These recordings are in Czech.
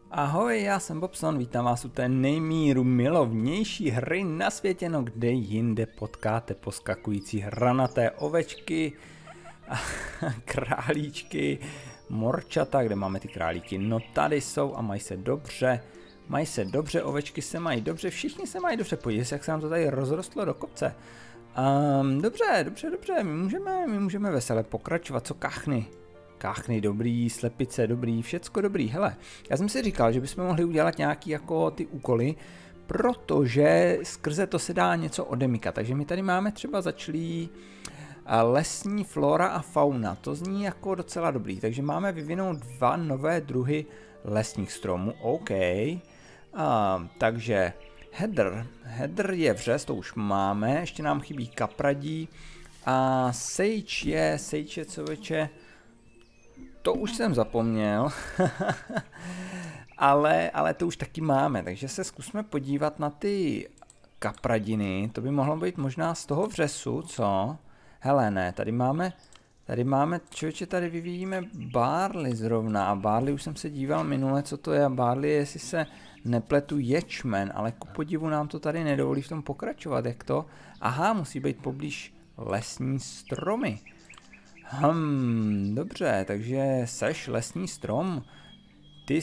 Ahoj, já jsem Bobson, vítám vás u té nejmíru milovnější hry na světě, no kde jinde potkáte poskakující hranaté ovečky, králíčky, morčata, kde máme ty králíky, no tady jsou a mají se dobře, ovečky se mají dobře, všichni se mají dobře, podívejte se, jak se nám to tady rozrostlo do kopce. Dobře, my můžeme vesele pokračovat, co kachny? Káchny dobrý, slepice dobrý, všecko dobrý. Hele, já jsem si říkal, že bychom mohli udělat nějaký jako ty úkoly, protože skrze to se dá něco odemykat. Takže my tady máme třeba začlý lesní flora a fauna. To zní jako docela dobrý. Takže máme vyvinout 2 nové druhy lesních stromů. OK. Takže Heather je vřes, to už máme. Ještě nám chybí kapradí. A Sage je to už jsem zapomněl, ale to už taky máme, takže se zkusme podívat na ty kapradiny, to by mohlo být možná z toho vřesu, co? Hele ne, tady máme, člověče, tady vyvíjíme barley zrovna a barley už jsem se díval minule, co to je, a barley je, jestli se nepletu, ječmen, ale ku podivu nám to tady nedovolí v tom pokračovat, jak to? Aha, musí být poblíž lesní stromy. Dobře, takže seš lesní strom. Ty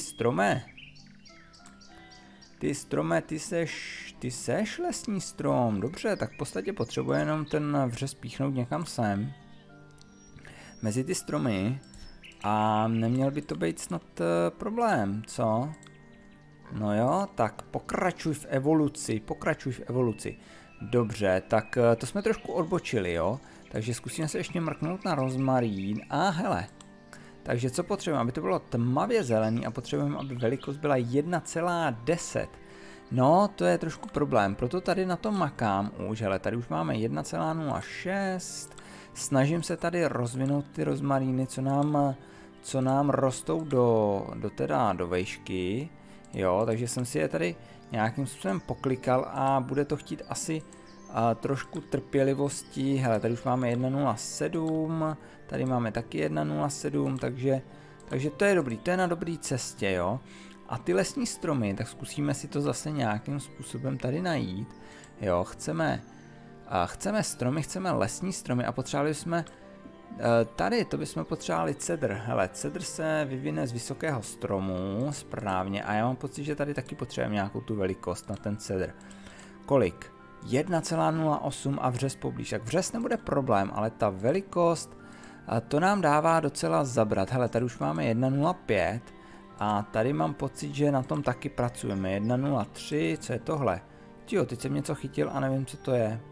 seš lesní strom. Dobře, tak v podstatě potřebuje jenom ten vřes píchnout někam sem. Mezi ty stromy. A neměl by to být snad problém, co? No jo, tak pokračuj v evoluci. Dobře, tak to jsme trošku odbočili, jo? Takže zkusíme se ještě mrknout na rozmarín. A hele, takže co potřebujeme, aby to bylo tmavě zelený a potřebujeme, aby velikost byla 1,10. No, to je trošku problém, proto tady na tom makám už, hele, tady už máme 1,06. Snažím se tady rozvinout ty rozmaríny, co nám rostou do vejšky. Jo, takže jsem si je tady nějakým způsobem poklikal a bude to chtít asi trošku trpělivosti. Hele, tady už máme 1,07, tady máme taky 1,07, takže to je dobrý, to je na dobré cestě, jo. A ty lesní stromy, tak zkusíme si to zase nějakým způsobem tady najít. Jo, chceme stromy, chceme lesní stromy a potřebovali jsme tady, to bychom potřebovali cedr. Hele, cedr se vyvine z vysokého stromu, správně, a já mám pocit, že tady taky potřebujeme nějakou tu velikost na ten cedr. Kolik? 1,08 a vřes poblíž. Tak vřes nebude problém, ale ta velikost, to nám dává docela zabrat. Hele, tady už máme 1,05 a tady mám pocit, že na tom taky pracujeme. 1,03, co je tohle? Tyjo, teď jsem něco chytil a nevím, co to je.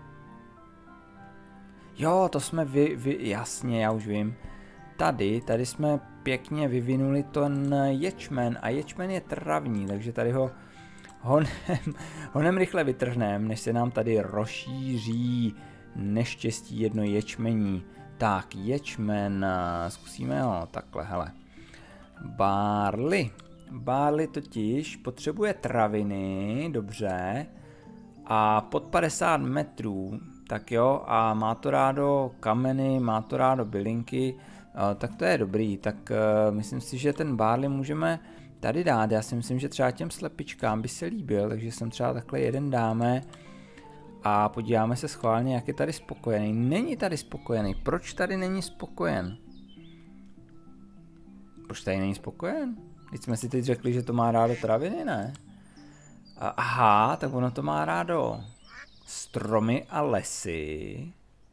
Jo, to jsme jasně, já už vím. Tady jsme pěkně vyvinuli ten ječmen a ječmen je travní, takže tady ho honem rychle vytrhneme, než se nám tady rozšíří neštěstí jedno ječmení. Tak, ječmen, zkusíme ho takhle, hele. Barley totiž potřebuje traviny, dobře, a pod 50 metrů, tak jo, a má to rádo kameny, má to rádo bylinky, tak to je dobrý, tak myslím si, že ten barley můžeme tady dát. Já si myslím, že třeba těm slepičkám by se líbil, takže sem třeba takhle jeden dáme a podíváme se schválně, jak je tady spokojený. Není tady spokojený. Proč tady není spokojen? Proč tady není spokojen? Teď jsme si teď řekli, že to má rádo traviny, ne? Aha, tak ono to má rádo stromy a lesy.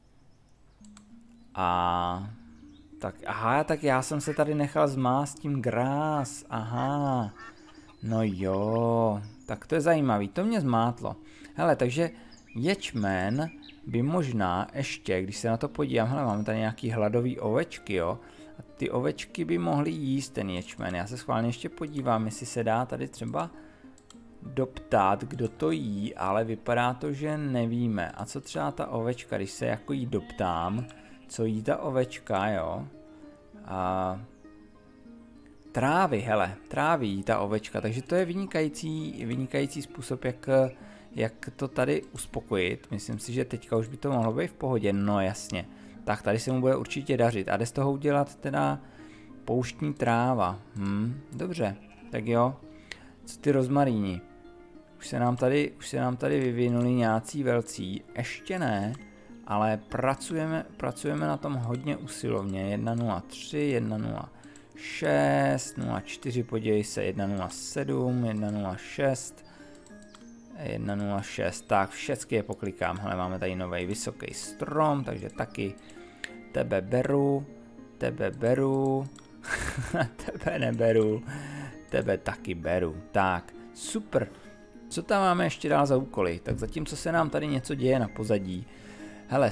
Tak já jsem se tady nechal zmást tím grás, aha, no jo, tak to je zajímavý, to mě zmátlo. Hele, takže ječmen by možná ještě, když se na to podívám, hele, máme tady nějaký hladový ovečky, jo, a ty ovečky by mohly jíst ten ječmen, já se schválně ještě podívám, jestli se dá tady třeba doptat, kdo to jí, ale vypadá to, že nevíme. A co třeba ta ovečka, když se jako jí doptám, co jí ta ovečka, jo? Trávy, hele, tráví ta ovečka, takže to je vynikající způsob, jak to tady uspokojit. Myslím si, že teďka už by to mohlo být v pohodě, no jasně. Tak tady se mu bude určitě dařit a jde z toho udělat teda pouštní tráva. Dobře, Tak jo, co ty rozmaríni? Už se nám tady vyvinuli nějací velcí, ještě ne, ale pracujeme na tom hodně usilovně. 1.03, 1.06, 0.4, podívej se, 1.07, 1.06, 1.06, tak všechny je poklikám. Hele, máme tady nový vysoký strom, takže taky tebe beru, tebe neberu, tebe taky beru. Tak, super. Co tam máme ještě dál za úkoly? Tak zatímco se nám tady něco děje na pozadí. Hele,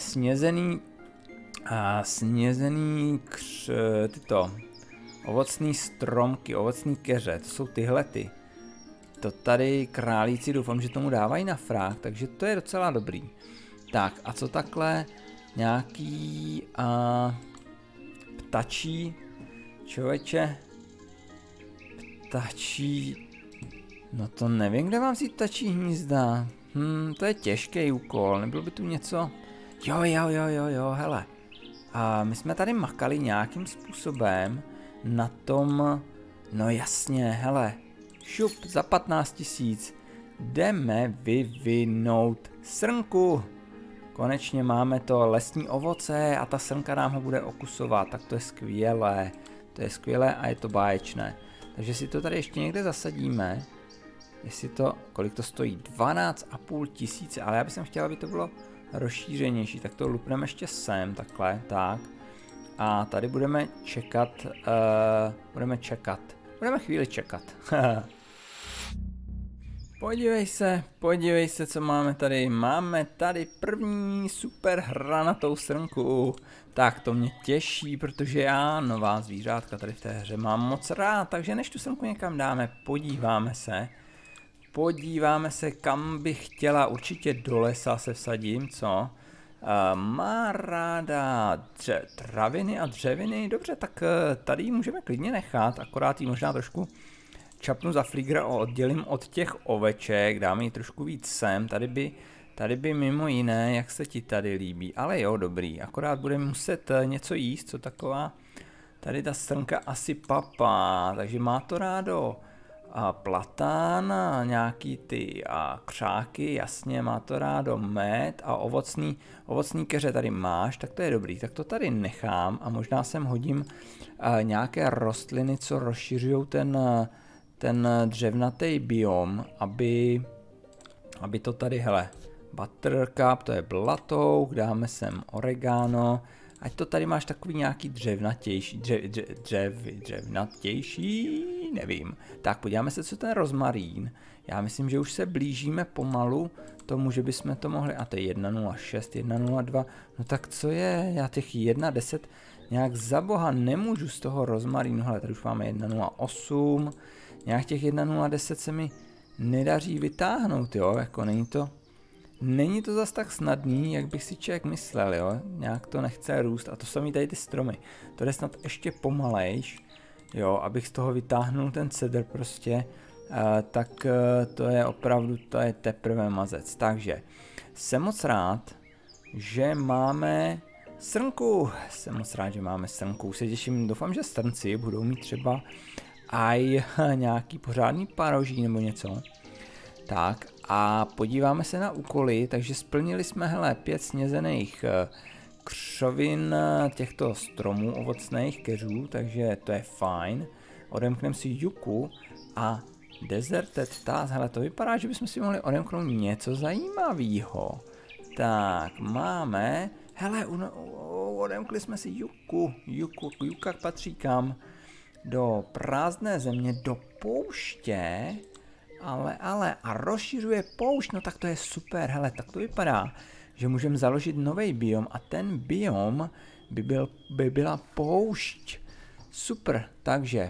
snězený tyto ovocný stromky, ovocný keře, to jsou tyhlety. To tady králíci, doufám, že tomu dávají na frak, takže to je docela dobrý. Tak a co takhle nějaký ptačí, člověče, ptačí, no to nevím, kde mám vzít ptačí hnízda. To je těžký úkol, nebylo by tu něco? Jo, hele. A my jsme tady makali nějakým způsobem na tom, no jasně, hele, šup, za 15 000 jdeme vyvinout srnku. Konečně máme to lesní ovoce a ta srnka nám ho bude okusovat, tak to je skvělé a je to báječné. Takže si to tady ještě někde zasadíme, jestli to, kolik to stojí, 12,5 tisíce, ale já bych chtěl, aby to bylo rozšířenější, tak to lupneme ještě sem, takhle, tak. A tady budeme čekat, budeme chvíli čekat. Podívej se, co máme tady. Máme tady první super hranatou srnku. Tak to mě těší, protože já nová zvířátka tady v té hře mám moc rád, takže než tu srnku někam dáme, podíváme se, kam bych chtěla, určitě do lesa se vsadím, co? Má ráda traviny a dřeviny, dobře, tak tady ji můžeme klidně nechat, akorát ji možná trošku čapnu za fligra a oddělím od těch oveček, dáme ji trošku víc sem, tady by mimo jiné, jak se ti tady líbí, ale jo, dobrý, akorát budeme muset něco jíst, co taková, tady ta srnka asi papá, takže má to rádo platán, nějaký ty křáky, jasně, má to rádo med a ovocný keře tady máš, tak to je dobrý, tak to tady nechám a možná sem hodím nějaké rostliny, co rozšiřují ten dřevnatý biom, aby to tady, hele, buttercup, to je blatouk, dáme sem oregano, ať to tady máš takový nějaký dřevnatější, nevím. Tak podíváme se, co ten rozmarín. Já myslím, že už se blížíme pomalu tomu, že bychom to mohli, a to je 1.06, 1.02, no tak co je, já těch 1.10 nějak za boha nemůžu z toho rozmarínu, hele, tady už máme 1.08, nějak těch 1.010 se mi nedaří vytáhnout, jo, jako není to zas tak snadný, jak bych si člověk myslel, jo, nějak to nechce růst a to samý tady ty stromy, to jde snad ještě pomalejš, jo, abych z toho vytáhnul ten cedr prostě, tak to je opravdu, to je teprve mazec, takže jsem moc rád, že máme srnku, se těším, doufám, že srnci budou mít třeba aj nějaký pořádný paroží nebo něco. Tak a podíváme se na úkoly, takže splnili jsme, hele, 5 snězených křovin těchto stromů ovocných keřů, takže to je fajn. Odemkneme si juku a deserted task, hele, to vypadá, že bychom si mohli odemknout něco zajímavého. Tak, máme, hele, odemkli jsme si juka patří kam? Do prázdné země, do pouště, ale a rozšiřuje poušť, no tak to je super, hele, tak to vypadá, že můžeme založit nový biom a ten biom by byla poušť. Super, takže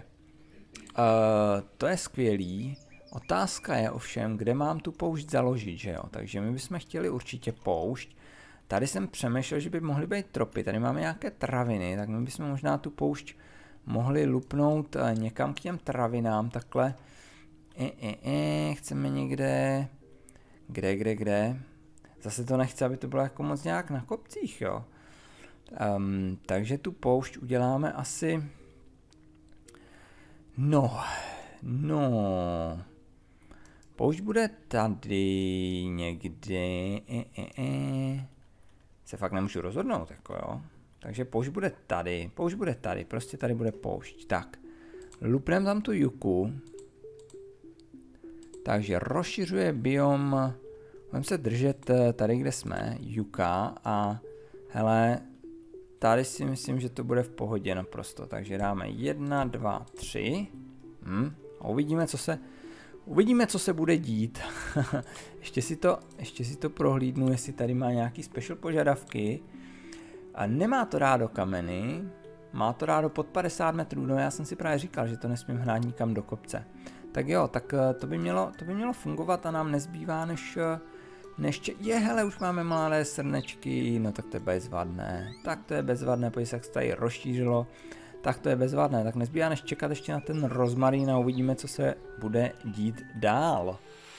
to je skvělý. Otázka je ovšem, kde mám tu poušť založit, že jo, takže my bychom chtěli určitě poušť. Tady jsem přemýšlel, že by mohly být tropy, tady máme nějaké traviny, tak my bychom možná tu poušť mohli lupnout někam k těm travinám, takhle. Chceme někde, kde. Zase to nechci, aby to bylo jako moc nějak na kopcích, jo. Takže tu poušť uděláme asi, no, No. Poušť bude tady někde. Se fakt nemůžu rozhodnout, jako jo. Takže poušť bude tady, prostě tady bude poušť. Tak, lupneme tam tu juku. Takže rozšiřuje biom, budeme se držet tady, kde jsme, juka a hele, tady si myslím, že to bude v pohodě naprosto. Takže dáme 1, 2, 3 a uvidíme, co se bude dít. ještě si to prohlídnu, jestli tady má nějaký special požadavky. A nemá to rádo kameny, má to rádo pod 50 metrů, no já jsem si právě říkal, že to nesmím hnát nikam do kopce. Tak jo, tak to by mělo fungovat a nám nezbývá než hele, už máme malé srnečky, no tak to je bezvadné, pojď se jak se tady rozšířilo, tak to je bezvadné, tak nezbývá než čekat ještě na ten rozmarín a uvidíme, co se bude dít dál.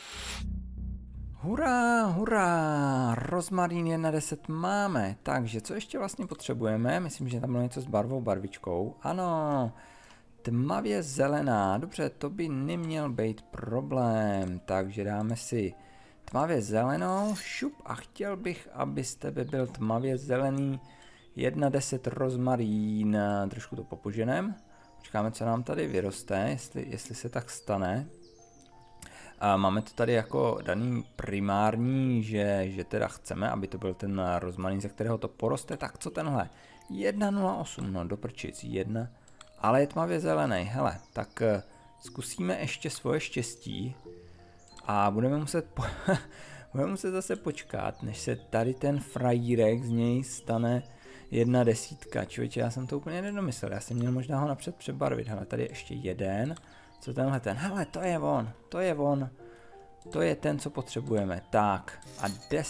Hurá, rozmarín 1.10 máme, takže co ještě vlastně potřebujeme, myslím, že tam bylo něco s barvičkou, ano, tmavě zelená, dobře, to by neměl být problém, takže dáme si tmavě zelenou, šup a chtěl bych, abyste by byl tmavě zelený 1.10 rozmarín, trošku to popoženem, počkáme, co nám tady vyroste, jestli se tak stane. A máme to tady jako daný primární, že teda chceme, aby to byl ten rozmarín, ze kterého to poroste, tak co tenhle? 1.08, no do prčic, 1, ale je tmavě zelený, hele, tak zkusíme ještě svoje štěstí a budeme muset zase počkat, než se tady ten frajírek z něj stane 1.10, člověče, já jsem to úplně nedomyslel, já jsem měl možná ho napřed přebarvit, hele, tady je ještě jeden. Co tenhle ten? Hele, to je on. To je ten, co potřebujeme. Tak, a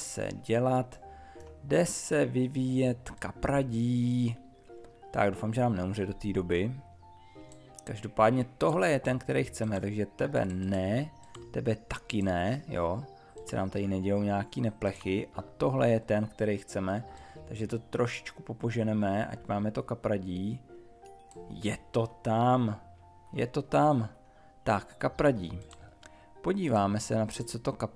jde se vyvíjet kapradí. Tak, doufám, že nám neumře do té doby. Každopádně tohle je ten, který chceme, takže tebe ne, tebe taky ne, jo. Se nám tady nedějou nějaký neplechy a tohle je ten, který chceme. Takže to trošičku popoženeme, ať máme to kapradí. Je to tam. Tak, kapradí. Podíváme se napřed,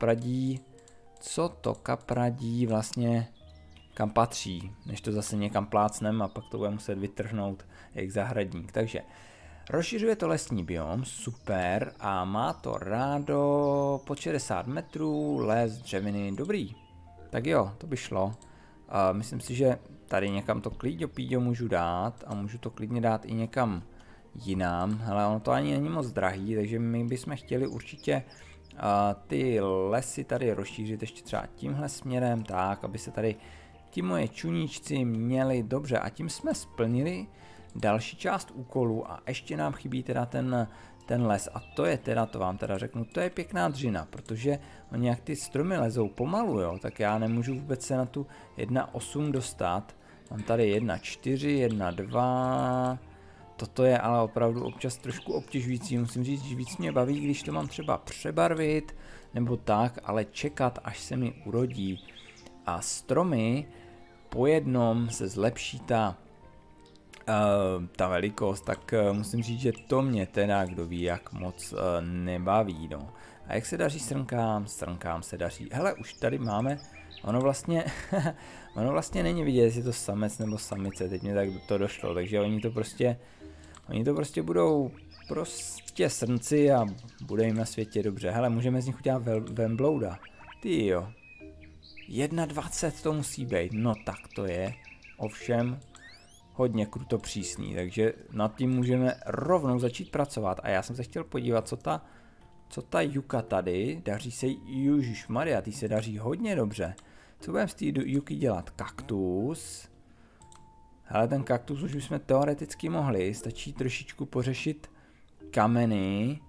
co to kapradí vlastně kam patří, než to zase někam plácnem a pak to bude muset vytrhnout jak zahradník. Takže rozšiřuje to lesní biom, super, a má to rádo pod 60 metrů, les, dřeviny, dobrý. Tak jo, to by šlo. Myslím si, že tady někam to klíďo můžu dát a můžu to klidně dát i někam jinam. Hele, ono to ani není moc drahý, takže my bychom chtěli určitě ty lesy tady rozšířit ještě třeba tímhle směrem, tak, aby se tady ti moje čuníčci měli dobře. A tím jsme splnili další část úkolů a ještě nám chybí teda ten les. A to je teda, to vám teda řeknu, to je pěkná dřina, protože oni jak ty stromy lezou pomalu, jo, tak já nemůžu vůbec se na tu 1.8 dostat. Mám tady 1.4, 1.2... Toto je ale opravdu občas trošku obtěžující, musím říct, že víc mě baví, když to mám třeba přebarvit, nebo tak, ale čekat, až se mi urodí. A stromy po jednom se zlepší ta velikost, tak musím říct, že to mě teda, kdo ví, jak moc nebaví, no. A jak se daří srnkám se daří. Hele, už tady máme, ono vlastně není vidět, jestli je to samec nebo samice, teď mě tak to došlo, takže oni to prostě budou srnci a bude jim na světě dobře. Hele, můžeme z nich udělat Vemblouda. Ty jo. 1.20 to musí být, no tak to je. Ovšem hodně kruto přísný, takže nad tím můžeme rovnou začít pracovat. A já jsem se chtěl podívat, co ta juka tady, daří se jí, ježišmarja, ty se daří hodně dobře. Co budeme z té juky dělat? Kaktus. Hele, ten kaktus už bychom teoreticky mohli, stačí trošičku pořešit kameny.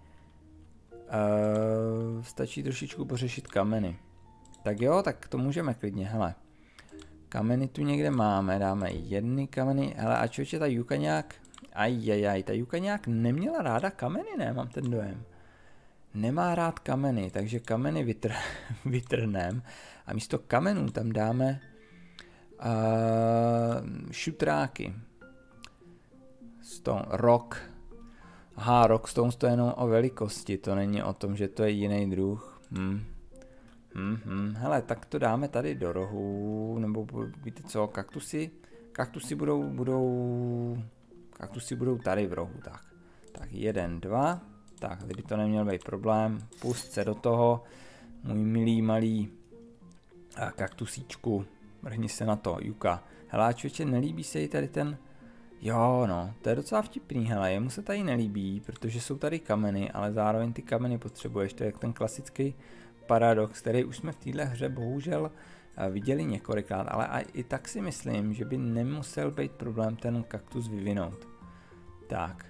Tak jo, tak to můžeme klidně, hele. Kameny tu někde máme, dáme jedny kameny, hele, a člověče, ta juka nějak, ta juka nějak neměla ráda kameny, ne, mám ten dojem. Nemá rád kameny, takže kameny vytrhnem a místo kamenů tam dáme šutráky. Rock. Aha, Rockstones to je jenom o velikosti, to není o tom, že to je jiný druh. Hele, tak to dáme tady do rohu, nebo víte co, kaktusy budou tady v rohu, tak. Tak 1, 2, tak, tady by to neměl být problém, pust se do toho, můj milý malý kaktusíčku, vrhni se na to, Juka. Hele, člověče, nelíbí se jí tady ten, jo no, to je docela vtipný, hele, jemu se tady nelíbí, protože jsou tady kameny, ale zároveň ty kameny potřebuješ, to je jak ten klasický paradox, který už jsme v téhle hře bohužel viděli několikrát, ale i tak si myslím, že by nemusel být problém ten kaktus vyvinout. Tak.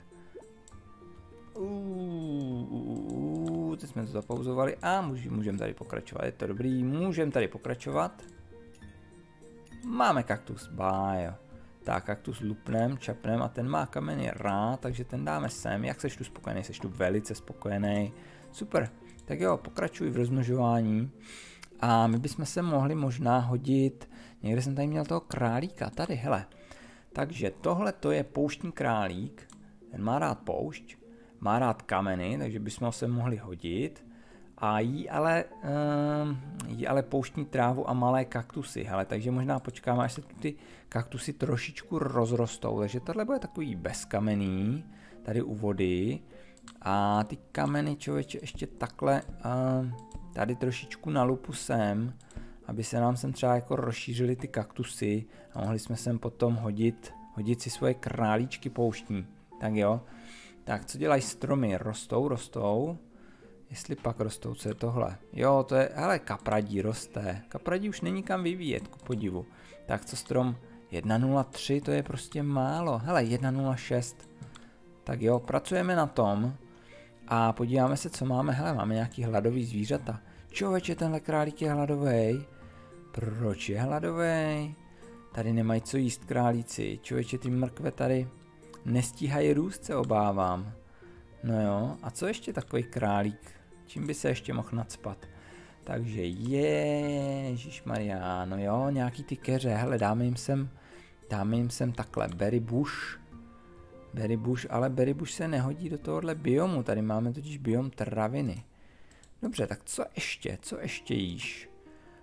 Teď jsme to zapauzovali a můžeme tady pokračovat, je to dobrý, můžeme tady pokračovat. Máme kaktus, bájo. Tak, kaktus lupnem, čapnem a ten má kameny rád, takže ten dáme sem. Jak seš tu spokojený? Seš tu velice spokojený. Super, tak jo, pokračuj v rozmnožování. A my bychom se mohli možná hodit, někde jsem tady měl toho králíka, tady, hele. Takže tohle to je pouštní králík, ten má rád poušť, má rád kameny, takže bychom se mohli hodit. A jí ale pouštní trávu a malé kaktusy, hele, takže možná počkáme, až se tu ty kaktusy trošičku rozrostou, takže tohle bude takový bezkamenný, tady u vody. A ty kameny, člověče, ještě takhle tady trošičku na lupu sem, aby se nám sem třeba jako rozšířily ty kaktusy a mohli jsme sem potom hodit si svoje králíčky pouštní. Tak jo, tak co dělají stromy? Rostou. Jestli pak rostou, co je tohle? Jo, to je, hele, kapradí roste. Kapradí už není kam vyvíjet, ku podivu. Tak co strom? 1,03, to je prostě málo. Hele, 1,06. Tak jo, pracujeme na tom a podíváme se, co máme. Hele, máme nějaký hladový zvířata. Člověče, tenhle králík je hladovej. Proč je hladovej? Tady nemají co jíst králíci. Člověče, ty mrkve tady nestíhají růst, se obávám. No jo, a co ještě takový králík? Čím by se ještě mohl nacpat? Takže ježišmarja, no jo, nějaký ty keře, hele, dáme jim sem takhle berry bush, ale berry bush se nehodí do tohohle biomu, tady máme totiž biom traviny. Dobře, tak co ještě jíš?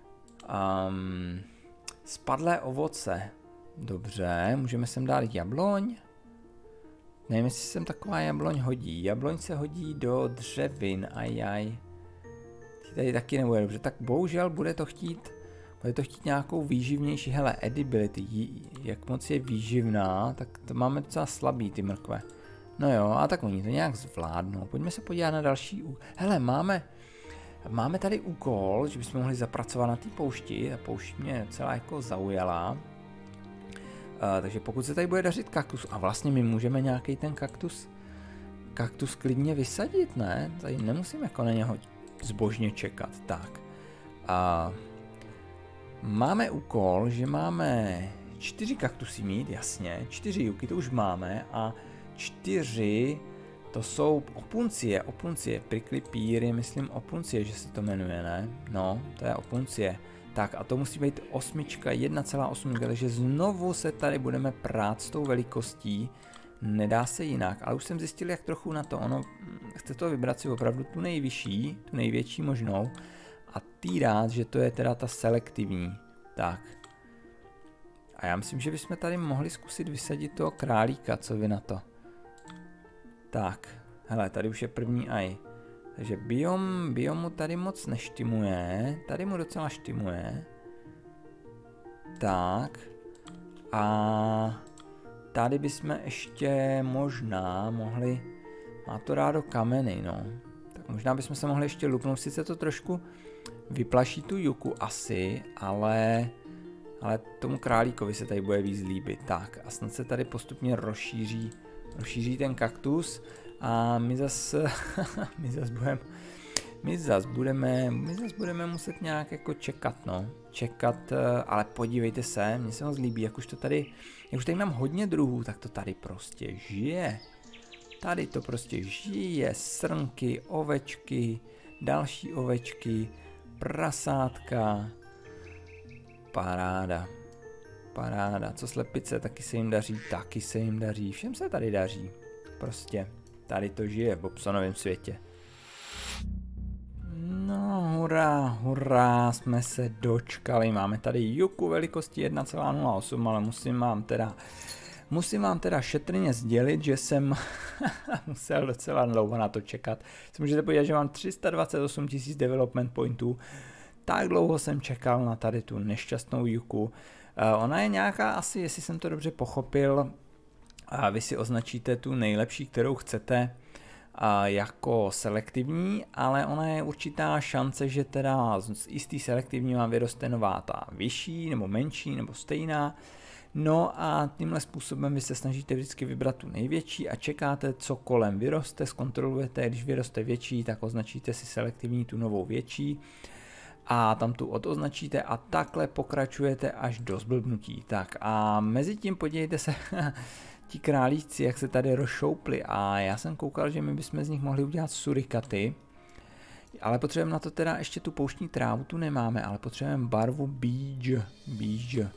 Spadlé ovoce, dobře, můžeme sem dát jabloň. Nevím, jestli sem taková jabloň hodí. Jabloň se hodí do dřevin, ajaj. Tady taky nebude dobře. Tak bohužel bude to chtít nějakou výživnější, hele, edibility. Jak moc je výživná, tak to máme docela slabý ty mrkve. No jo, a tak oni to nějak zvládnou. Pojďme se podívat na další. Hele, máme tady úkol, že bychom mohli zapracovat na té poušti. Ta poušť mě celá jako zaujala. Takže pokud se tady bude dařit kaktus, a vlastně my můžeme nějaký ten kaktus klidně vysadit, ne? Tady nemusím jako na něho zbožně čekat. Tak. Máme úkol, že máme 4 kaktusy mít, jasně, 4 juky, to už máme, a 4 to jsou opuncie, prickly pear, myslím opuncie, že se to jmenuje, ne? No, to je opuncie. Tak a to musí být 1,8, takže znovu se tady budeme prát s tou velikostí, nedá se jinak, ale už jsem zjistil, jak trochu na to, chce to vybrat si opravdu tu nejvyšší, tu největší možnou a rád, že to je teda ta selektivní, tak. A já myslím, že bychom tady mohli zkusit vysadit toho králíka, co vy na to. Tak, hele, tady už je první aj. Takže biomu tady moc neštimuje, tady mu docela štimuje. Tak. A tady bychom ještě možná mohli, má to rádo kameny, no. Tak možná bychom se mohli ještě lupnout, sice to trošku vyplaší tu juku asi, ale tomu králíkovi se tady bude víc líbit. Tak a snad se tady postupně rozšíří ten kaktus. A my zas budeme muset nějak jako čekat, no. Ale podívejte se, mně se moc líbí, jak už tady mám hodně druhů, tak to tady prostě žije. Tady to prostě žije, srnky, ovečky, další ovečky, prasátka. Paráda. Co slepice, taky se jim daří, všem se tady daří. Prostě. Tady to žije v Bobsonovém světě. No, hurá, hurá, jsme se dočkali. Máme tady Yuku velikosti 1,08, ale musím vám teda šetrně sdělit, že jsem musel docela dlouho na to čekat. Si můžete podívat, že mám 328 000 development pointů. Tak dlouho jsem čekal na tady tu nešťastnou Yuku. Ona je nějaká asi, jestli jsem to dobře pochopil, a vy si označíte tu nejlepší, kterou chcete, jako selektivní, ale ona je určitá šance, že teda z té selektivní vám vyroste nová ta vyšší, nebo menší, nebo stejná. No a tímhle způsobem vy se snažíte vždycky vybrat tu největší a čekáte, co kolem vyroste, zkontrolujete, když vyroste větší, tak označíte si selektivní tu novou větší a tam tu odoznačíte a takhle pokračujete až do zblbnutí. Tak a mezi tím podívejte se ti králíci, jak se tady rozšoupli a já jsem koukal, že my bychom z nich mohli udělat surikaty, ale potřebujeme na to teda ještě tu pouštní trávu, tu nemáme, ale potřebujeme barvu beige.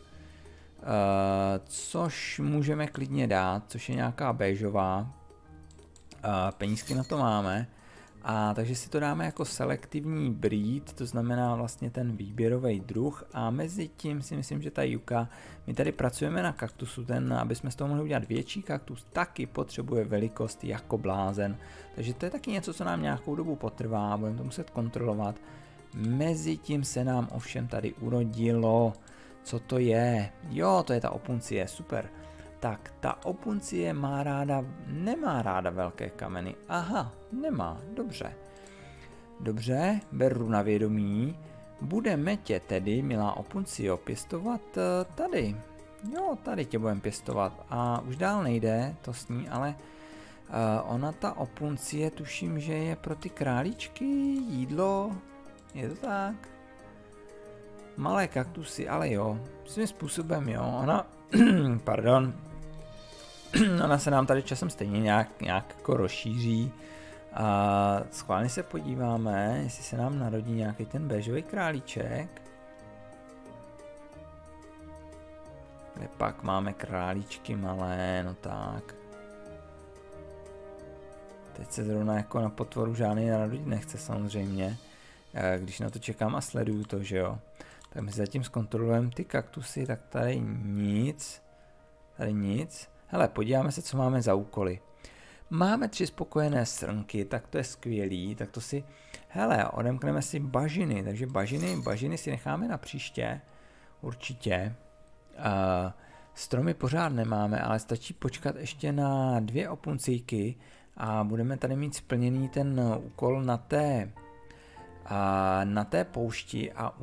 Což můžeme klidně dát, což je nějaká béžová, penízky na to máme, a takže si to dáme jako selektivní breed, to znamená vlastně ten výběrový druh a mezi tím si myslím, že ta Yuka, my tady pracujeme na kaktusu, aby jsme z toho mohli udělat větší kaktus, taky potřebuje velikost jako blázen, takže to je taky něco, co nám nějakou dobu potrvá, budeme to muset kontrolovat. Mezi tím se nám ovšem tady urodilo, co to je? Jo, to je ta opuncie, super. Tak, ta opuncie nemá ráda velké kameny. Aha, nemá, dobře. Dobře, beru na vědomí. Budeme tě tedy, milá opuncio, pěstovat tady. Jo, tady tě budeme pěstovat. A už dál nejde, to s ní, ale ona ta opuncie, tuším, že je pro ty králíčky jídlo. Je to tak? Malé kaktusy, ale jo, svým způsobem jo, ona, pardon, ona se nám tady časem stejně nějak jako rozšíří a schválně se podíváme, jestli se nám narodí nějaký ten béžový králíček. Kde pak máme králíčky malé, no tak. Teď se zrovna jako na potvoru žádný narodit nechce samozřejmě, když na to čekám a sleduju to, že jo. Tak my zatím zkontrolujeme ty kaktusy, tak tady nic. Tady nic. Hele, podíváme se, co máme za úkoly. Máme 3 spokojené srnky, tak to je skvělý, tak to si, hele, odemkneme si bažiny, takže bažiny si necháme na příště, určitě. Stromy pořád nemáme, ale stačí počkat ještě na 2 opuncíky a budeme tady mít splněný ten úkol na té poušti a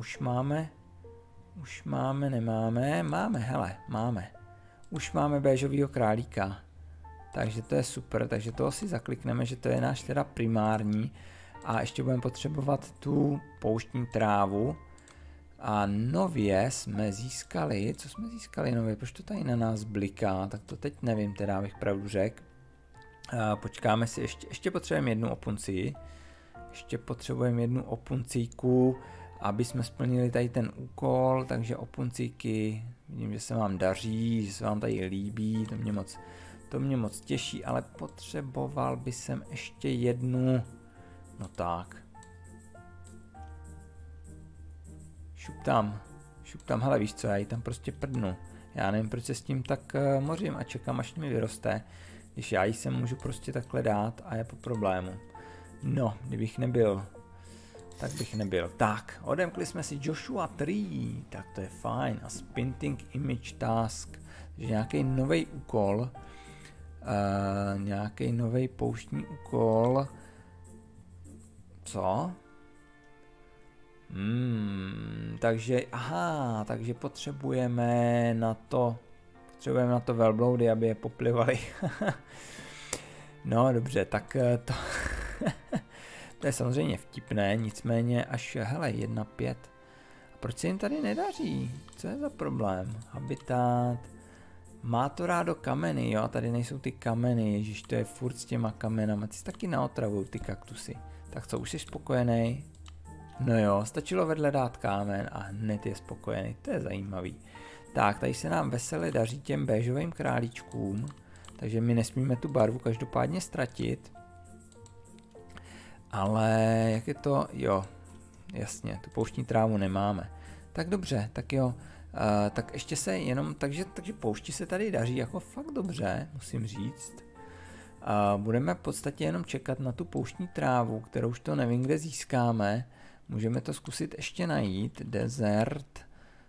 máme. Už máme béžovýho králíka. Takže to je super, takže toho si zaklikneme, že to je náš teda primární. A ještě budeme potřebovat tu pouštní trávu. A nově jsme získali, co jsme získali nově, proč to tady na nás bliká, tak to teď nevím, teda abych pravdu řekl. Počkáme si, ještě potřebujeme jednu opuncii. Ještě potřebujeme jednu opuncíku, aby jsme splnili tady ten úkol, takže opuncíky, vidím, že se vám daří, že se vám tady líbí, to mě moc těší, ale potřeboval by jsem ještě jednu, no tak. Šup tam, hele víš co, já ji tam prostě prdnu, já nevím, proč se s tím tak mořím a čekám, až mi vyroste, když já ji sem můžu prostě takhle dát a je po problému. No, kdybych nebyl, tak bych nebyl. Tak, odemkli jsme si Joshua 3, tak to je fajn. A Spinting Image Task, takže nějaký nový úkol, nějaký nový pouštní úkol. Co? Takže potřebujeme na to velbloudy, aby je poplivali. No dobře, tak to to je samozřejmě vtipné, nicméně až, hele, 1.5. A proč se jim tady nedaří? Co je za problém? Habitat. Má to rádo kameny, jo, tady nejsou ty kameny, ježiš, to je furt s těma kamenama, ty si taky naotravují ty kaktusy. Tak co, už jsi spokojený? No jo, stačilo vedle dát kámen a hned je spokojený, to je zajímavý. Tak, tady se nám veselé daří těm béžovým králíčkům, takže my nesmíme tu barvu každopádně ztratit. Ale jak je to, jo, jasně, tu pouštní trávu nemáme. Tak dobře, tak jo, tak ještě se jenom, takže poušti se tady daří jako fakt dobře, musím říct. Budeme v podstatě jenom čekat na tu pouštní trávu, kterou už to nevím, kde získáme. Můžeme to zkusit ještě najít. Desert,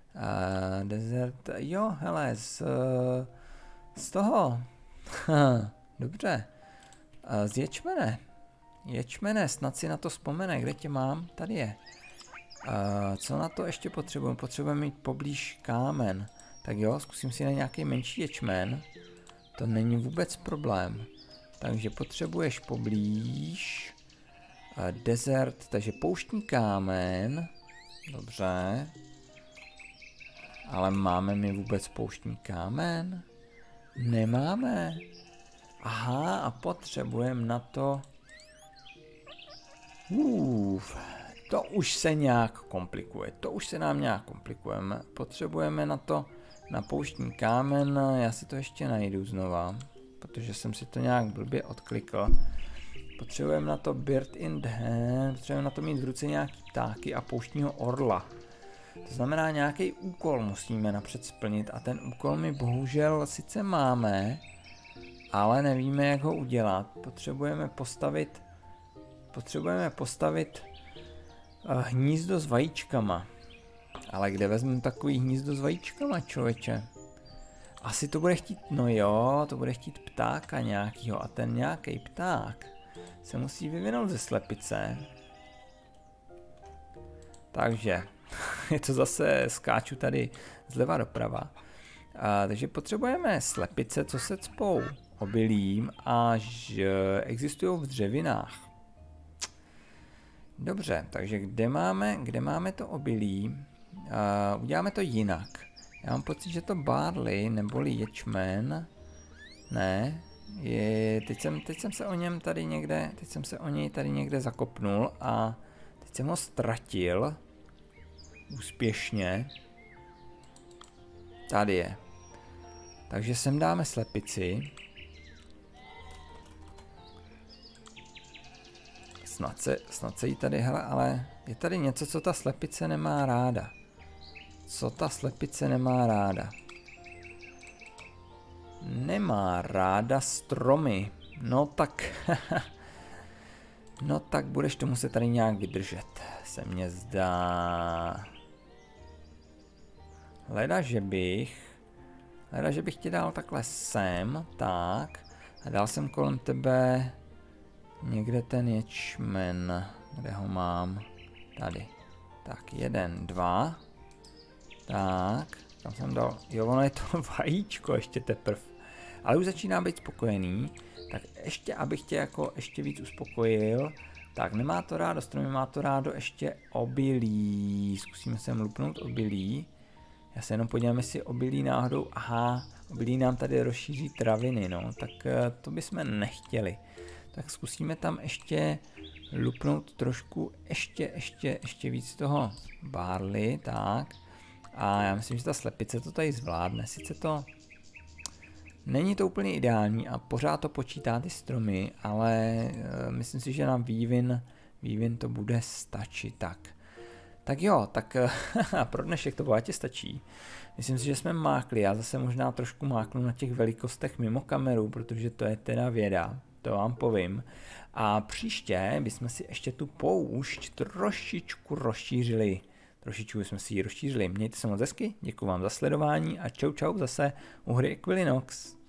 jo, hele, z toho, dobře, z ječmene, snad si na to vzpomene, kde tě mám, tady je. Co na to ještě potřebujeme? Potřebujeme mít poblíž kámen. Tak jo, zkusím si na nějaký menší ječmen. To není vůbec problém. Takže potřebuješ poblíž desert, takže pouštní kámen. Dobře. Ale máme my vůbec pouštní kámen? Nemáme. Aha, a potřebujeme na to... To už se nějak komplikuje, Potřebujeme na to, na pouštní kámen, já si to ještě najdu znova, protože jsem si to nějak blbě odklikl. Potřebujeme na to bird in the hand, potřebujeme na to mít v ruce nějaký ptáky a pouštního orla. To znamená, nějaký úkol musíme napřed splnit a ten úkol my bohužel sice máme, ale nevíme, jak ho udělat. Potřebujeme postavit hnízdo s vajíčkama. Ale kde vezmu takový hnízdo s vajíčkama, člověče? Asi to bude chtít, no jo, to bude chtít ptáka nějakýho a ten nějaký pták se musí vyvinout ze slepice. Takže, je to zase, skáču tady zleva doprava. Takže potřebujeme slepice, co se cpou obilím a existují v dřevinách. Dobře, takže kde máme to obilí? Uděláme to jinak. Já mám pocit, že to barley neboli ječmen. Ne, teď jsem se o něm tady někde, zakopnul a teď jsem ho ztratil. Úspěšně. Tady je. Takže sem dáme slepici. Snad se jí tady, hele, ale je tady něco, co ta slepice nemá ráda. Nemá ráda stromy. No tak, no tak budeš to muset tady nějak vydržet, se mně zdá. Hleda, že bych tě dal takhle sem, tak, a dal jsem kolem tebe někde ten ječmen, kde ho mám, tady, tak 1, 2, tak, tam jsem dal, jo, ono je to vajíčko ještě teprv, ale už začíná být spokojený, tak ještě, abych tě jako ještě víc uspokojil, tak nemá to rádo stromy, má to rádo ještě obilí, zkusíme se lupnout obilí, já se jenom podívám, jestli obilí náhodou, aha, obilí nám tady rozšíří traviny, no, tak to bychom nechtěli. Tak zkusíme tam ještě lupnout trošku, ještě víc toho barley, tak. A já myslím, že ta slepice to tady zvládne, sice to není to úplně ideální a pořád to počítá ty stromy, ale myslím si, že na vývin to bude stačit, tak. Tak jo, tak pro dnešek to bohatě stačí. Myslím si, že jsme mákli, já zase možná trošku máknu na těch velikostech mimo kameru, protože to je teda věda, to vám povím. A příště bychom si ještě tu poušť trošičku rozšířili. Mějte se moc hezky, děkuji vám za sledování a čau zase u hry Equilinox.